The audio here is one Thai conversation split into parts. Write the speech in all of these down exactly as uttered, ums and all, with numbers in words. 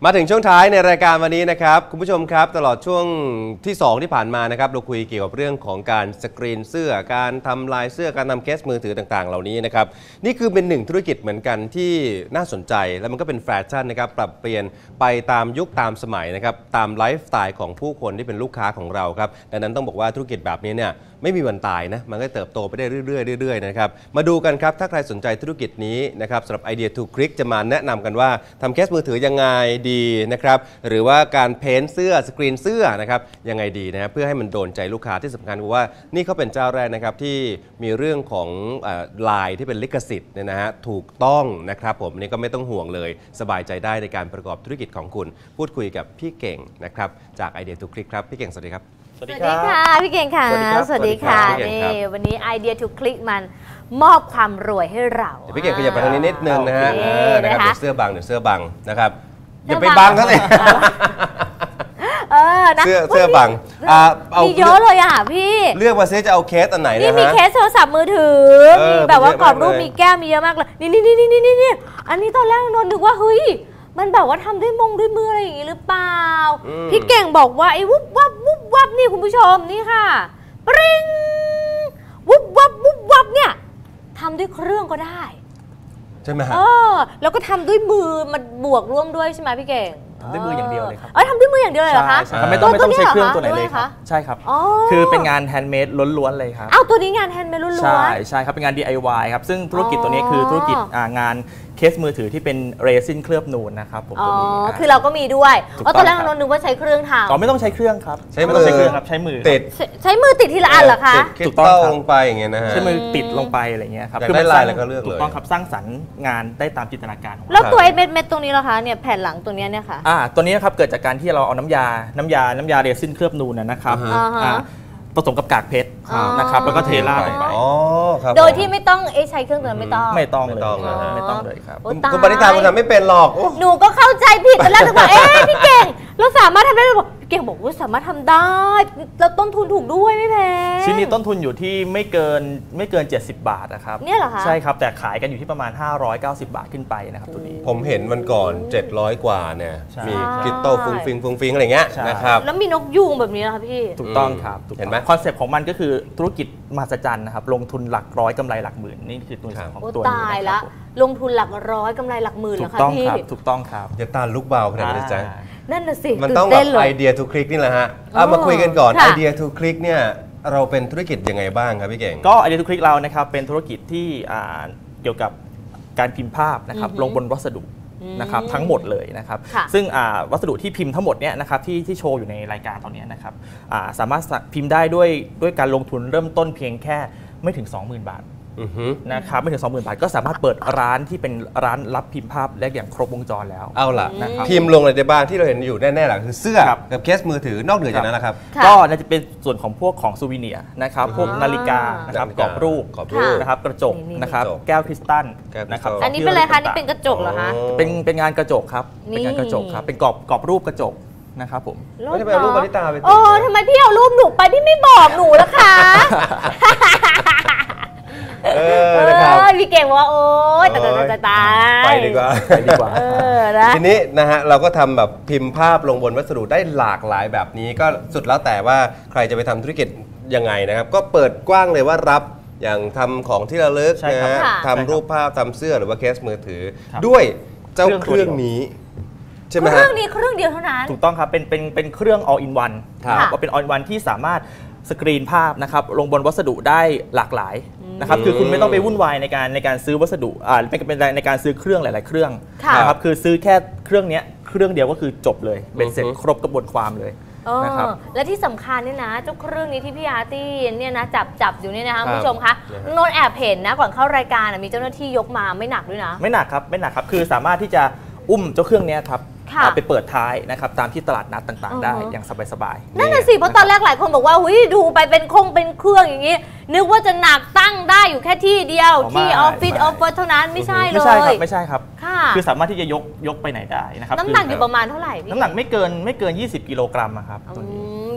มาถึงช่วงท้ายในรายการวันนี้นะครับคุณผู้ชมครับตลอดช่วงที่สองที่ผ่านมานะครับเราคุยเกี่ยวกับเรื่องของการสกรีนเสื้อการทำลายเสื้อการทำเคสมือถือต่างๆเหล่านี้นะครับนี่คือเป็นหนึ่งธุรกิจเหมือนกันที่น่าสนใจและมันก็เป็นแฟชั่นนะครับปรับเปลี่ยนไปตามยุคตามสมัยนะครับตามไลฟ์สไตล์ของผู้คนที่เป็นลูกค้าของเราครับดังนั้นต้องบอกว่าธุรกิจแบบนี้เนี่ยไม่มีวันตายนะมันก็เติบโตไปได้เรื่อยๆเรื่อยๆนะครับมาดูกันครับถ้าใครสนใจธุรกิจนี้นะครับสำหรับไอเดีย ทู คลิก จะมาแนะนำกันว่าทำเคสมือถือยังไงดีนะครับหรือว่าการเพ้นท์เสื้อสกรีนเสื้อนะครับยังไงดีนะครับเพื่อให้มันโดนใจลูกค้าที่สำคัญคือว่านี่เขาเป็นเจ้าแรกนะครับที่มีเรื่องของลายที่เป็นลิขสิทธิ์เนี่ยนะฮะถูกต้องนะครับผมนี่ก็ไม่ต้องห่วงเลยสบายใจได้ในการประกอบธุรกิจของคุณพูดคุยกับพี่เก่งนะครับจากไอเดีย ทู คลิก ครับพี่เก่งสวัสดีครับสวัสดีค่ะพี่เก่งค่ะสวัสดีค่ะนี่วันนี้ไอเดีย ทู คลิก มันมอบความรวยให้เราเดี๋ยวพี่เก่งขยับไปทางนี้นิดนึงนะฮะนะครับเดี๋ยวเสื้อบังเดี๋ยวเสื้อบังนะครับอย่าไปบังเขาเลยเออนะเสื้อเสื้อบังมีเยอะเลยอ่ะพี่เลือกมาซิจะเอาเคสอันไหนนะฮะนี่มีเคสโทรศัพท์มือถือมีแบบว่ากรอบรูปมีแก้มมีเยอะมากเลยนี่นี่นี่นี่นี่นี่อันนี้ตอนแรกนนท์นึกว่าเฮ้ยมันแบบว่าทำด้วยมงด้วยมืออะไรอย่างนี้หรือเปล่าพี่เก่งบอกว่าไอ้วุบวับวุบวับนี่คุณผู้ชมนี่ค่ะปริงวุบวับวุบวับเนี่ยทำด้วยเครื่องก็ได้ใช่ไหมฮะเออแล้วก็ทำด้วยมือมันบวกร่วมด้วยใช่ไหมพี่เก่งทำด้วยมืออย่างเดียวเลยครับเออทำด้วยมืออย่างเดียวเลยเหรอคะไม่ต้องไม่ต้องใช้เครื่องตัวไหนเลยครับใช่ครับคือเป็นงานแฮนด์เมดล้วนๆเลยครับอ้าวตัวนี้งานแฮนด์เมดล้วนๆใช่ใช่ครับเป็นงาน ดี ไอ วาย ครับซึ่งธุรกิจตัวนี้คือธุรกิจงานเคสมือถือที่เป็นเรซินเคลือบนูนนะครับผมตัวนี้คือเราก็มีด้วยเพราะตอนแรกเรานึกว่าใช้เครื่องทำอ๋อไม่ต้องใช้เครื่องครับใช้มือใช้เครื่องครับใช้มือติดใช้มือติดทีละอันเหรอคะถูกต้องลงไปอย่างเงี้ยนะฮะใช้มือติดลงไปอะไรเงี้ยครับคือได้ลายแล้วก็เลือกเลยถูกต้องครับสร้างสรรค์งานได้ตามจินตนาการแล้วตัวไอ้เม็ดเม็ดตรงนี้เหรอคะเนี่ยแผ่นหลังตัวนี้เนี่ยค่ะอ่าตัวนี้นะครับเกิดจากการที่เราเอาน้ำยาน้ำยาน้ำยาเรซินเคลือบนูนนะครับผสมกับกากเพชรนะครับแล้วก็เทราดลงไปโดยที่ไม่ต้องใช้เครื่องตัวนั้นไม่ต้องไม่ต้องเลยไม่ต้องเลยครับคุณปณิธาคุณทำไม่เป็นหรอกหนูก็เข้าใจผิดตอนแรกถึงบอกเอ๊ะพี่เก่งเราสามารถทำได้หรือเปล่าเก่งบอกว่าสามารถทำได้แล้วต้นทุนถูกด้วยไม่แพงชิ้นนี้ต้นทุนอยู่ที่ไม่เกินไม่เกินเจ็ดสิบบาทนะครับเนี่ยเหรอคะใช่ครับแต่ขายกันอยู่ที่ประมาณห้าร้อยเก้าสิบบาทขึ้นไปนะครับตัวนี้ผมเห็นวันก่อนเจ็ดร้อยกว่าเนี่ยมีคริสตัลฟุ้งฟิงฟุ้งฟิงอะไรเงี้ยนะครับแล้วมีนกยูงแบบนี้นะคะพี่ถูกต้องครับเห็นไหมคอนเซ็ปต์ของมันก็คือธุรกิจมหัศจรรย์นะครับลงทุนหลักร้อยกำไรหลักหมื่นนี่คือตัวของตัวนี้ตายละลงทุนหลักร้อยกำไรหลักหมื่นแล้วค่ะพี่ถูกต้องครับอย่าตาลุกเบาขนาดนี้จ้ะนั่นน่ะสิมันต้องแบบไอเดีย ทู คลิก นี่แหละฮะเอามาคุยกันก่อนไอเดีย ทู คลิก เนี่ยเราเป็นธุรกิจยังไงบ้างครับพี่เก่งก็ไอเดีย ทู คลิก เรานะครับเป็นธุรกิจที่เกี่ยวกับการพิมพ์ภาพนะครับลงบนวัสดุนะครับทั้งหมดเลยนะครับซึ่งวัสดุที่พิมพ์ทั้งหมดเนี่ยนะครับที่ที่โชว์อยู่ในรายการตอนนี้นะครับสามารถพิมพ์ได้ด้วยด้วยการลงทุนเริ่มต้นเพียงแค่ไม่ถึง สองหมื่น บาทนะครับไม่ถึง สองหมื่น บาทก็สามารถเปิดร้านที่เป็นร้านรับพิมพ์ภาพได้อย่างครบวงจรแล้วเอาล่ะพิมพ์ลงอะไรได้บ้างที่เราเห็นอยู่แน่ๆหลังคือเสื้อกับเคสมือถือนอกเหนือจากนั้นนะครับก็น่าจะเป็นส่วนของพวกของซูวิเนียร์นะครับพวกนาฬิกานะครับกรอบรูปนะครับกระจกนะครับแก้วคริสตัลนะครับอันนี้เป็นอะไรคะนี่เป็นกระจกเหรอคะเป็นเป็นงานกระจกครับเป็นงานกระจกครับเป็นกรอบกรอบรูปกระจกนะครับผมไม่ได้ไปเอารูปปณิธาไปโอ้ทำไมพี่เอารูปหนูไปพี่ไม่บอกหนูล่ะคะเออพี่เก่งว่าโอ๊ยตายตายตายไปดีกว่าไปดีกว่าทีนี้นะฮะเราก็ทำแบบพิมพ์ภาพลงบนวัสดุได้หลากหลายแบบนี้ก็สุดแล้วแต่ว่าใครจะไปทำธุรกิจยังไงนะครับก็เปิดกว้างเลยว่ารับอย่างทำของที่ระลึกนะฮะทำรูปภาพทำเสื้อหรือว่าเคสมือถือด้วยเจ้าเครื่องนี้ใช่ไหมฮะเครื่องนี้เครื่องเดียวเท่านั้นถูกต้องครับเป็นเป็นเป็นเครื่อง all in one ครับว่าเป็น all in one ที่สามารถสกรีนภาพนะครับลงบนวัสดุได้หลากหลายนะครับคือคุณไม่ต้องไปวุ่นวายในการในการซื้อวัสดุอ่าเป็นในการซื้อเครื่องหลายๆเครื่องนะครับคือซื้อแค่เครื่องนี้เครื่องเดียวก็คือจบเลยเป็นเสร็จครบกระบวนความเลยนะครับและที่สำคัญนี่นะเจ้าเครื่องนี้ที่พี่อาร์ตี้เนี่ยนะจับจับอยู่นี่นะคะคุณผู้ชมคะโนนแอบเห็นนะก่อนเข้ารายการมีเจ้าหน้าที่ยกมาไม่หนักด้วยนะไม่หนักครับไม่หนักครับคือสามารถที่จะอุ้มเจ้าเครื่องนี้ครับไปเปิดท้ายนะครับตามที่ตลาดนัดต่างๆได้อย่างสบายๆนั่นน่ะสิเพราะตอนแรกหลายคนบอกว่าหุ้ยดูไปเป็นคงเป็นเครื่องอย่างนี้นึกว่าจะหนักตั้งได้อยู่แค่ที่เดียวที่ออฟฟิศออฟฟิศเท่านั้นไม่ใช่เลยไม่ใช่ครับไม่ใช่ครับคือสามารถที่จะยกยกไปไหนได้นะครับน้ำหนักอยู่ประมาณเท่าไหร่น้ำหนักไม่เกินไม่เกินยี่สิบกิโลกรัมครับย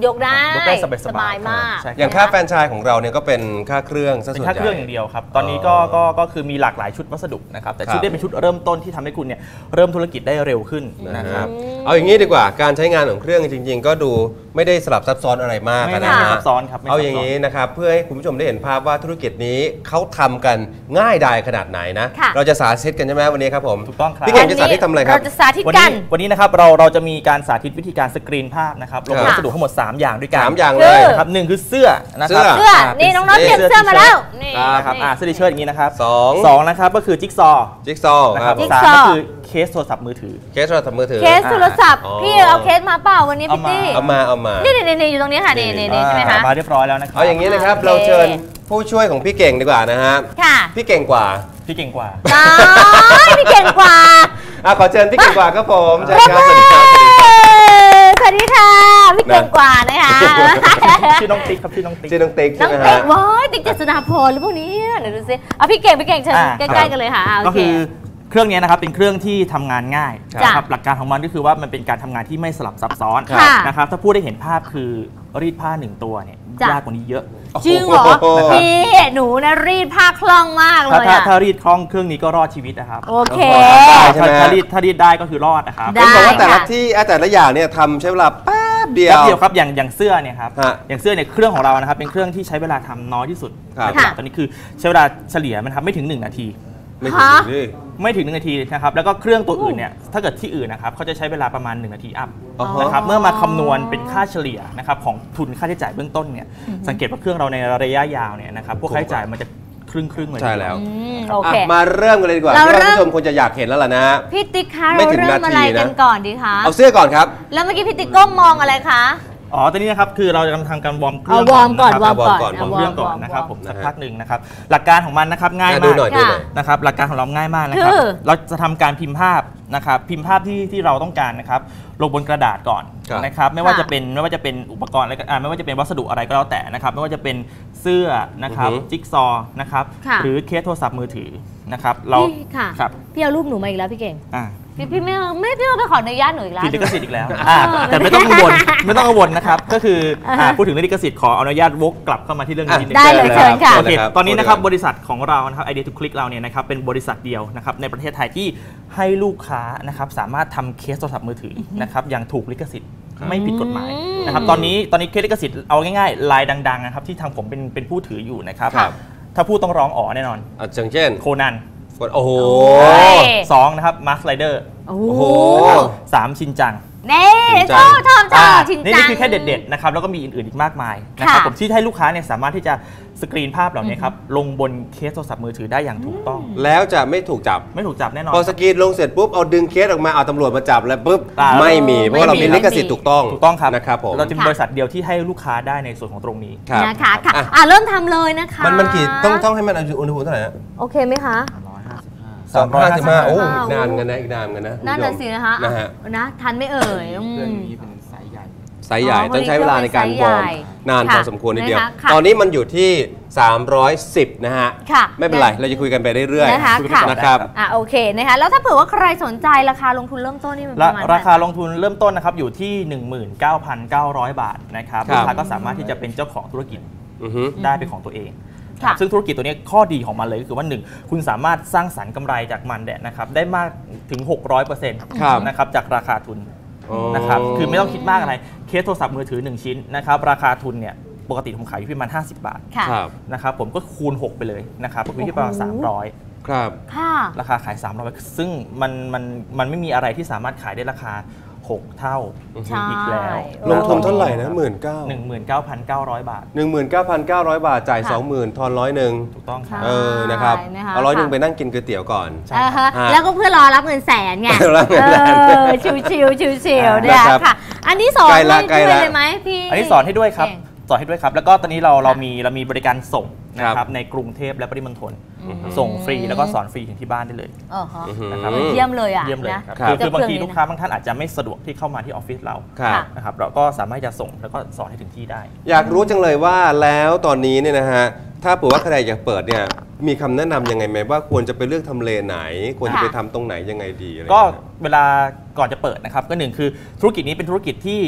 ยกได้ยกได้สบายๆสบายมากใช่ครับอย่างค่าแฟรนไชส์ของเราเนี่ยก็เป็นค่าเครื่องซะเป็ส่วนนใหญ่ค่าเครื่องอย่างเดียวครับ ตอนนี้ก็ก็ก็คือมีหลากหลายชุดวัสดุนะครับ แต่ชุดนี้เป็นชุดเริ่มต้นที่ทำให้คุณเนี่ยเริ่มธุรกิจได้เร็วขึ้นนะครับเอาอย่างนี้ดีกว่าการใช้งานของเครื่องจริง ๆ ก็ดูไม่ได้สลับซับซ้อนอะไรมากไม่นะน่าฮะซับซ้อนครับไม่เอาซับซ้อนอย่างนี้นะครับเพื่อให้คุณผู้ชมได้เห็นภาพว่าธุรกิจนี้เขาทำกันง่ายดายขนาดไหนนะค่ะเราจะสาธิตกันใช่ไหมวันนี้ครับผมถูกต้องครับพี่เก่งจะสาธิตทำอะไรครับเราจะสาธิตวันกันี้นวันนี้นะครับเราเราจะมีการสาธิตวิธีการสกรีนภาพนะครับลงครับวัสดุทั้งหมด สาม อย่างด้วยกันสามอย่างคืเลอยนะครับหนึ่งคือเสื้อนะครับเสื้เสื้อานี่ป็น้องๆเปลี่ยนเสื้อมาแล้วนี่นะครับอ่าเสื้อทีเชิ้ตอย่างนี้นะครับสองสองนะครับก็คือจิ๊กซอว์จิ๊กซอว์นะคครัรับบจิ๊กสามซอว์ก็คือเคสโทรศัพท์มือถือเคสโทรศัพท์มือถือเคสโทรศัพท์อ๋อพี่เอาเคสมาเปล่าวันนี้พี่ตี้เอามาเอามานี่นี่นี่อยู่ตรงนี้ค่ะนี่นี่นี่ใช่ไหมคะมาเรียบร้อยแล้วนะครับเอาอย่างนี้นะครับโอเคเราเชิญผู้ช่วยของพี่เก่งดีกว่านะฮะค่ะพี่เก่งกว่าพี่เก่งกว่าตายพี่เก่งกว่าอ่ะขอเชิญพี่เก่งกว่าครับผมเชิญครับสวัสดีครับสวัสดีค่ะพี่เก่งกว่านะคะชื่อน้องติ๊กครับชื่อน้องติ๊กชื่อน้องติ๊กน้ใช่องไหมติ๊ฮะกว้ายติ๊กเจษฎาพรหรือพวกนี้เดี๋ยวดูซิเอาพี่เก่งพี่เก่งเชิญอ่าใกล้ๆกันเลยค่ะอ่าโอก็เคคือเครื่องนี้นะครับเป็นเครื่องที่ทำงานง่ายจ้ะนะครับหลักการของมันก็คือว่ามันเป็นการทำงานที่ไม่สลับซับซ้อนค่ะนะครับถ้าพูดได้เห็นภาพคือรีดผ้าหนึ่งตัวเนี่ยจ้ะยากกว่านี้เยอะจริงเหรอโอ้โหพี่หนูนะรีดผ้าคล่องมากเลถ้ายถ้าอะถ้ารีดคล่องเครื่องนี้ก็รอดชีวิตนะครับโอเคใช่ไหมถ้าถ้ารีดถ้ารีดได้ก็คือรอดนะครับได้เห็นบอกว่าแต่ละค่ะที่อ่ะแต่ละอย่างเนี่ยทำใช้เวลาแป๊บเดียวแป๊บเดียวครับอย่างอย่างเสื้อเนี่ยครับฮะอย่างเสื้อเนี่ยเครื่องของเรานะครับเป็นเครื่องที่ใช้เวลาทำน้อยที่สุดครับนะครับค่ะตอนนี้คือใช้เวลาเฉลี่ยมันทำไม่ถึงหนึ่งนาทีไม่ถึงฮะนี่ไม่ถึงหนึ่งนาทีนะครับแล้วก็เครื่องตัวอื่นเนี่ยถ้าเกิดที่อื่นนะครับเขาจะใช้เวลาประมาณหนึ่งนาทีอัพอ๋อนะครับเมื่อมาคำนวณเป็นค่าเฉลี่ยนะครับของทุนค่าใช้จ่ายเบื้องต้นเนี่ยสังเกตว่าเครื่องเราในระยะยาวเนี่ยนะครับพวกค่าใช้จ่ายมันจะครึ่งครึ่งๆเลยใช่แล้วอืมโอเคอ่ะมาเริ่มกันเลยดีกว่าเราที่เริ่ว่าม ผู้ชมควรจะอยากเห็นแล้วล่ะนะพี่ติ๊กคะไม่เราถึงเริ่มนาทีอะไรกันนะก่อนดีคะเอาเสื้อก่อนครับแล้วเมื่อกี้พี่ติ๊กก้มมองอะไรคะอ๋อตอนนี้นะครับคือเราจะทำการวอร์มเครื่เอาองวอร์มก่อนนะวคอรัร์บมก่อนวอร์มก่อนวอร์มเครื่องก่อนวนะครับวผมวสักนะฮะพักหนึ่งนะครับหลักการของมันนะครับง่ายอ่ะมาดูกหน่อยดูหน่อยนะครับหลักการของเราง่ายมากนะครับคือเราจะทำการพิมพ์ภาพนะครับพิมพ์ภาพที่ที่เราต้องการนะครับลงบนกระดาษก่อนครับนะครับไม่ว่าค่ะจะเป็นไม่ว่าจะเป็นอุปกรณ์อะไรก็อ่าไม่ว่าจะเป็นวัสดุอะไรก็แล้วแต่นะครับไม่ว่าจะเป็นเสื้อนะครับอือฮึจิ๊กซอว์นะครับค่ะหรือเคสโทรศัพท์มือถือนะครับเราพี่ค่ะครับพี่เอารูปหนูมาอีกแล้วพี่เก่งอ่าพี่พี่ไม่ไม่พี่ต้องไปขออนุญาตหนูอีกแล้วผิดลิขสิทธิ์อีกแล้วอ่าแต่ไม่ต้องกังวลไม่ต้องกังวลนะครับก็คืออ่าพูดถึงเรื่องลิขสิทธิ์ขออนุญาตวกกลับเข้ามาที่เรื่องนี้นิดนึงได้เลยเชิญค่ะโอเคครับตอนนี้นะครับพูดบเลยริษัทของเรานะครับ Idea to Click เราเนี่ยนะครับเป็นบริษัทเดียวนะครับในประเทศไทยที่ให้ลูกค้านะครับสามารถทำเคสโทรศัพท์มือถือนะครับอย่างถูกลิขสิทธิ์ไม่ผิดกฎหมายนะครับตอนนี้ตอนนี้เคสลิขสิทธิ์เอาง่ายๆลายดังๆนะครับที่ทางผมเป็นเป็นผู้ถืออยู่นะครับครับถ้าพูดต้องร้องอ๋อแน่นอนอ่ะอย่างเช่นโคนันโอ้โหโอ้ยสองนะครับมาร์คไรเดอร์โอ้โอ้โหโหสามชินจังเน่ชอบชอบชอบชินนี่จันี่งคือแค่เด็ดๆนะครับแล้วก็มีอื่นๆอีกมากมายนะครับค่ะผมที่ให้ลูกค้าเนี่ยสามารถที่จะสกรีนภาพเหล่านี้ครับลงบนเคสโทรศัพท์มือถือได้อย่างถูกต้องแล้วจะไม่ถูกจับไม่ถูกจับแน่นอนพอสกรีนลงเสร็จปุ๊บเอาดึงเคสออกมาเอาตำรวจมาจับแล้วปุ๊บอ่าไม่มีเพราะว่าเราไม่มีมีลิขสิทธิ์ถูกต้องถูกต้องครับนะครับผมเราจะเป็นค่ะบริษัทเดียวที่ให้ลูกค้าได้ในส่วนของตรงนี้ครับนะคะค่ะอ่ะอ่ะเริ่มทำเลยนะคะมันมันกี่ต้องต้องให้มันอุณหภูมิเท่าไหร่ฮะโอเคไหมคะสามร้อยห้าสิบห้าโอ้ว้าวอีกนานกันนะอีกนานกันนะนั่นคุณน่ะผู้ชมสินะคะนะฮะอ่ะนะทันไม่เอ่ยอืมเครื่องนี้เป็นไซส์ใหญ่ไซส์ใหญ่อ๋อต้องใช้เวลาในการไซส์วอร์มใหญ่นานพอค่ะสมควรทีเดียวนะคะค่ะตอนนี้มันอยู่ที่ สามร้อยสิบ นะฮะค่ะไม่เป็นไร เราจะคุยกันไปเรื่อยนะคะคุยไปค่ะก่อนนะครับได้อ่ะโอเคนะคะแล้วถ้าเผื่อว่าใครสนใจราคาลงทุนเริ่มต้นนี่มันปราระมาณราคาเท่ไหลงทุนเริ่มต้นนะครับอยู่ที่ หนึ่งหมื่นเก้าพันเก้าร้อย บาทนะครับครับลูกค้าก็สามารถที่จะเป็นเจ้าของธุรกิจอือฮึได้เป็นของตัวเองค่ะซึ่งธุรกิจตัวนี้ข้อดีของมันเลยก็คือว่าหนึ่งคุณสามารถสร้างสรรค์กำไรจากมันเนี่ยนะครับได้มากถึง หกร้อยเปอร์เซ็นต์ครับนะครับจากราคาทุนอ๋อนะครับคือไม่ต้องคิดมากอะไรเคสโทรศัพท์มือถือหนึ่งชิ้นนะครับราคาทุนเนี่ยปกติผมขายอยู่ที่ประมาณห้าสิบบาทค่ะครับนะครับผมก็คูณหกไปเลยนะครับอยู่ที่ประมาณโอ้โหสามร้อยครับค่ะราคาขายสามร้อยซึ่งมันมันมันไม่มีอะไรที่สามารถขายได้ราคาหกเท่าใช่อีกแล้วลงทุนเท่าไหร่นะหมื่นเก้าหนึ่งหมื่นเก้าพันเก้าร้อยบาทหนึ่งหมื่นเก้าพันเก้าร้อยบาท จ่ายค่ะสองหมื่นทอนร้อยหนึ่งถูกต้องครับเออ นะครับใช่นะคะเอาร้อยหนึ่งค่ะไปนั่งกินก๋วยเตี๋ยวก่อนใช่อ่าฮะฮะแล้วก็เพื่อรอรับเงินแสนไงรับเงินแสนเออชิวชิวชิวชิวๆเนี่ยนะครับค่ะ อันนี้สอนใกล้ละให้ใกล้ด้วยละเลยไหมพี่อันนี้สอนให้ด้วยครับเก่งสอนให้ด้วยครับ แล้วก็ตอนนี้เราเรามีเรามีบริการส่งนะคครัรับบ ในกรุงเทพและปริมณฑลอืมส่งฟรีแล้วก็สอนฟรีถึงที่บ้านได้เลยเออฮะอื้อหือนะครับเยี่ยมเลยอ่ะเยี่ยมเลยนะครับคือคือบางทีเจ้ลูกค้าบางท่านอาจจะไม่สะดวกที่เข้ามาที่ออฟฟิศเราครับนะครับเราก็สามารถจะส่งแล้วก็สอนให้ถึงที่ได้อยากรู้จังเลยว่าแล้วตอนนี้เนี่ยนะฮะ ถ้าเผื่อว่าใครอยากเปิดเนี่ย มีคำแนะนำยังไงไหมว่าควรจะไปเลือกทำเลไหน ควรจะไปทำตรงไหนยังไงดีอะไรก็อย่างเงี้ยเวลาก่อนจะเปิดนะครับก็หนึ่งคือธุรกิจนี้เป็นธุรกิจที่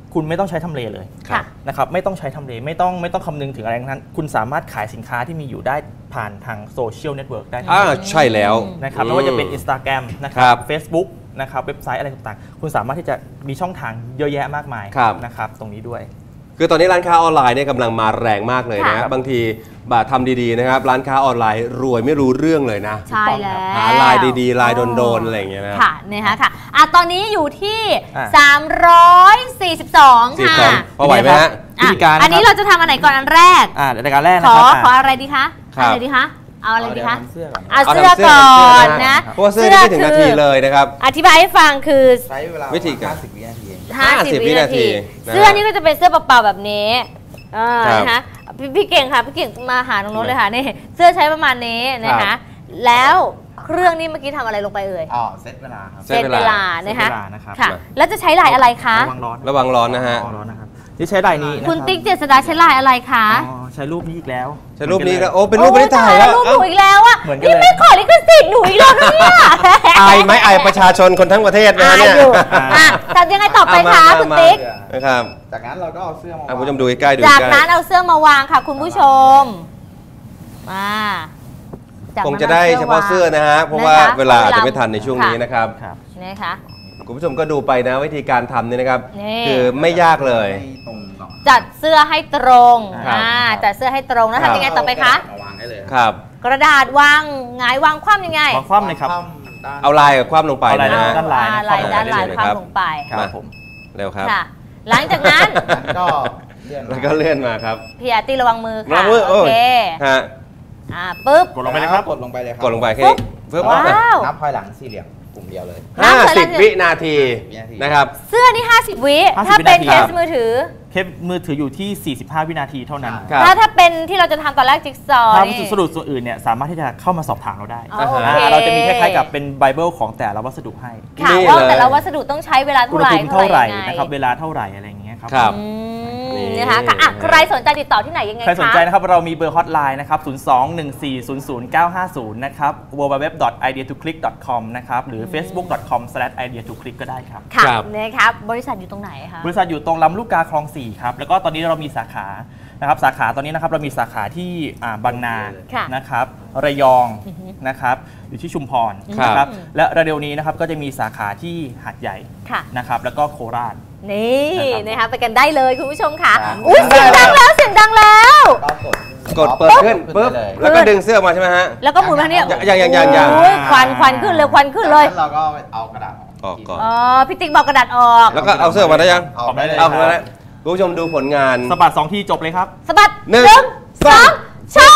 คุณไม่ต้องใช้ทำเลเลยค่ะนะครับไม่ต้องใช้ทำเลไม่ต้องไม่ต้องคำนึงถึงอะไรทั้งนั้นคุณสามารถขายสินค้าที่มีอยู่ได้ผ่านทางโซเชียลเน็ตเวิร์กได้ทั้งอ่าหมดใช่แล้วนะครับไม่ว่าจะเป็น Instagram นะคครัรับ บ Facebook นะครับเว็บไซต์อะไรต่างๆ คุณสามารถที่จะมีช่องทางเยอะแยะมากมายครับนะครับตรงนี้ด้วยคือตอนนี้ร้านค้าออนไลน์เนี่ยกำลังมาแรงมากเลยนะค่ะบางทีบาทำดีๆนะครับร้านค้าออนไลน์รวยไม่รู้เรื่องเลยนะใช่แล้วหาลายดีๆลายโดนๆอะไรอย่างเงี้ยนะค่ะนะคะค่ะอ่ะตอนนี้อยู่ที่อ่ะสามร้อยสี่สิบสองสี่ค่ะสองพอไหวไหมฮะวิธีการอันนี้นะครับเราจะทำอันไหนก่อนอันแรกอ่ารายการแรกขนะอครับขออะไรดีคะครับอะไรดีคะเอาอะไรดีคะเสื้อก่อนเอาเอาเสื้อทำเสื้อก่อนเสื้อนะเพราะว่าเสื้อนี่ไม่ถึงนาทีเลยนะครับอธิบายให้ฟังคือใช้เวลาวิธีการห้าสิบวินาทีเองห้าสิบห้าสิบวินาทีวินาทีนะฮะเสื้อนี่ก็จะเป็นเสื้อเปล่าๆแบบนี้อ่าครับนะคะพี่พี่เก่งค่ะพี่เก่งมาหาตรงโน้นเลยค่ะนี่เสื้อใช้ประมาณนี้นะครัคะบแล้วเครื่องนี้เมื่อกี้ทำอะไรลงไปเอ่ยอ๋อ เซตเวลาครับเซตเวลานะคะเซตเวลานะครับค่ะมาแล้วจะใช้ลายอะไรคะระวังร้อนระวังร้อนนะฮะระวังร้อนนะครับที่ใช้ลายนี้นะคุณรับติ๊กเจษดาใช้ลายอะไรคะอ๋อใช้รูปนี้อีกแล้วใช้รูปนี้แล้วโอ้เป็นรูปไม่ได้ถ่ายโอ้แล้วรูปหนูอีกแล้วอ่ะเหมือนกันนี่เลยไม่ขอลิขสิทธิ์หนูอีกแล้วนะเนี่ยอายไหมอายประชาชนคนทั้งประเทศนะอายเนี่ยอยู่อ่ะแต่ยังไงต่อไปคะเอามาคุณมาติ๊กนะครับจากนั้นเราก็เอาเสื้อมาอ่ะคุณผู้ชมดูใกล้ๆดูจากใกล้นั้นเอาเสื้อมาวางค่ะคุณผู้ชมมาจากคงนั้นจะได้เฉพาะเสื้อนะฮะเพราะว่านะคะเวลาอาจจะไม่ทันในช่วงนี้นะครับครับนะคะคุณผู้ชมก็ดูไปนะวิธีการทำเนี่ยนะครับนี่คือไม่ยากเลยให้ตรงก่อนจัดเสื้อให้ตรงครับอ่าจัดเสื้อให้ตรงแล้วครับทำยังไงต่อไปคะมาวางได้เลยครับกระดาษวางหงายวางคว่ำยังไงวางคว่ำเลยครับด้านเอาลายกับความลงไปเอาลายนะฮะด้านลายนะอ่ลายด้านลายได้เลยคครับว่ำลงไปครับผมเร็วครับค่ะ หลังจากนั้นนั้นก็เลื่อนแล้วก็เลื่อนมาครับพี่อาร์ตี้ระวังมือระวัค่ะงมือโอ้โอย เคฮะอ่าปุ๊บกดลงไปเลยครับกดลงไปเลยครับกดลงไปแค่นี้เพิ่มว้าวนับถอยหลังสี่เหลี่ยมกลุ่มเดียวเลยห้าสิบน้ำใส่วินาทีวินาทีนะครับเสื้อนี่ห้าสิบวิห้าสิบถ้าเป็นวินาทีเคครัสบมือถือเคปมือถืออยู่ที่ สี่สิบห้า วินาทีเท่านั้นครับถ้าถ้าเป็นที่เราจะทำตอนแรกจิ๊กซอว์ถ้าวันี่สดุส่วนอื่นเนี่ยสามารถที่จะเข้ามาสอบถามเราได้อ๋อโอเคอ่าเราจะมีคล้ายๆกับเป็นไบเบิลของแต่ละวัสดุให้ค่ะนี่ว่าเลยแต่ละวัสดุต้องใช้เวลาอุเท่าณไหหร่ภูมิเท่าไหร่ยังงนะครับเวลาเท่าไหร่อะไรอย่างเงี้ยครับครับอืมนี่นะคะค่ะอ่ะใครสนใจติดต่อที่ไหนยังไงคะใครสนใจนะครับเรามีเบอร์ฮอตไลน์นะครับ ศูนย์ สอง หนึ่ง สี่ ศูนย์ ศูนย์ เก้า ห้า ศูนย์ นะครับ ดับเบิลยู ดับเบิลยู ดับเบิลยู ดอท ไอเดีย ทู คลิก ดอท คอม นะครับ หรือ เฟซบุ๊ก ดอท คอม สแลช ไอเดีย ทู คลิก ก็ได้ครับค่ะครับนะครับบริษัทอยู่ตรงไหนคะบริษัทอยู่ตรงลำลูกกาคลองสี่ครับ แล้วก็ตอนนี้เรามีสาขานะครับสาขาตอนนี้นะครับเรามีสาขาที่อ่าบางนาค่ะนะครับระยองนะครับอยู่ที่ชุมพรครับนะครับและเร็วๆนี้นะครับก็จะมีสาขาที่หาดใหญ่ค่ะนะครับแล้วก็โคราชนี่นะครับนะคะไปกันได้เลยคุณผู้ชมค่ะครับอุ้ยเสียงดังแล้วเสียงดังแล้วก็กดกดเปิดขึ้นปุ๊บได้เลยแล้วก็ดึงเสื้อออกมาใช่ไหมฮะแล้วก็หมุนมาเนี่ยยังยังยังยังโอ้ยควันควันขึ้นเลยควันขึ้นเลยจากเราก็เอากระดาษออกก่อนอ๋อพี่ติ๊กบอกกระดาษออกแล้วก็เอาเสื้อออกมาได้ยังเอาได้เลยเอามาแล้วคุณผู้ชมดูผลงานสะบัดสองทีจบเลยครับสะบัดหนึ่งสองโชว์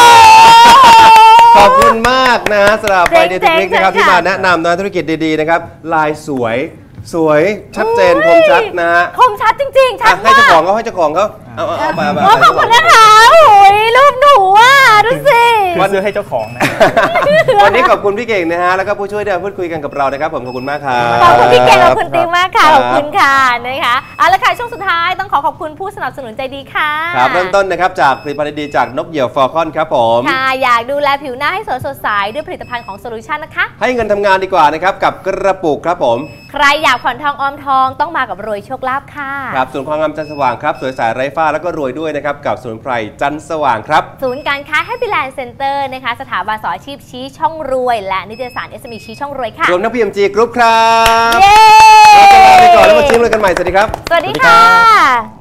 ขอบคุณมากนะสำหรับไอเดียเจ๋เทงคนิคนะครับๆที่ค่ะมาแนะนำนะธุรกิจดีๆนะครับลายสวยสวยชัดเจนคมชัดนะฮะคมชัดจริงๆ ชัอ่ะดให้มากเจ้าของเขาให้เจ้าของเขาเอาเอาเอามามาโอ้ขอบคุณนะคะโอ้ยรูปหนูอ่ะดูสิคือซื้อให้เจ้าของนะวันนี้ขอบคุณพี่เก่งนะฮะแล้วก็ผู้ช่วยที่มาพูดคุยกันกับเรานะครับผมขอบคุณมากครับขอบคุณพี่เก่งขอบคุณติ๊กมากค่ะคขรับอบคุณค่ะนะคะเอาละค่ะช่วงสุดท้ายต้องขอขอบคุณผู้สนับสนุนใจดีค่ะครับเริ่มต้นนะครับจากผลิตภัณฑ์ดีๆจากนกเหยี่ยวฟอร์คอนครับผมค่ะอยากดูแลผิวหน้าให้สวยสดใสด้วยผลิตภัณฑ์ของโซลูชันนะคะให้เงินทำงานดีกว่านะครับกับกระปุกครับผมใครอยากผ่อนทองออมทองต้องมากับรวยโชคลาภค่ะครับส่วนความงามจันทร์สว่างครับสวยสายไร้ฝ้าแล้วก็รวยด้วยนะครับกับสมุนไพรจันทร์สว่างครับศูนย์การค้า Happy Land Center นะคะสถาบันสอนอาชีพชี้ช่องรวย และนิตยสาร เอส เอ็ม อี ชี้ช่องรวยค่ะรวมทั้ง พี เอ็ม จี Group ครับเย้เราจะลาไปก่อนแล้วมาชิมเลยกันใหม่สวัสดีครับสวัสดีค่ะ